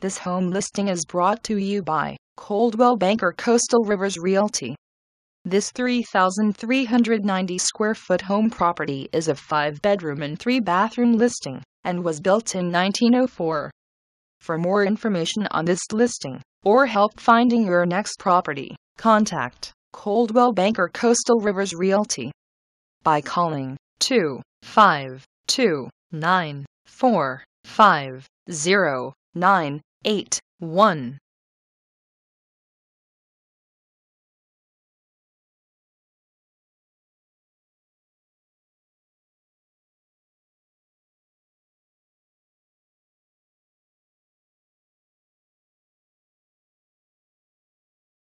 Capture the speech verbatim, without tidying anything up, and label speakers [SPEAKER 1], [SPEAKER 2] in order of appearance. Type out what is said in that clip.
[SPEAKER 1] This home listing is brought to you by Coldwell Banker Coastal Rivers Realty. This three thousand three hundred ninety square foot home property is a five bedroom and three bathroom listing and was built in nineteen oh four. For more information on this listing or help finding your next property, contact Coldwell Banker Coastal Rivers Realty by calling two five two, nine four five zero, nine eight one.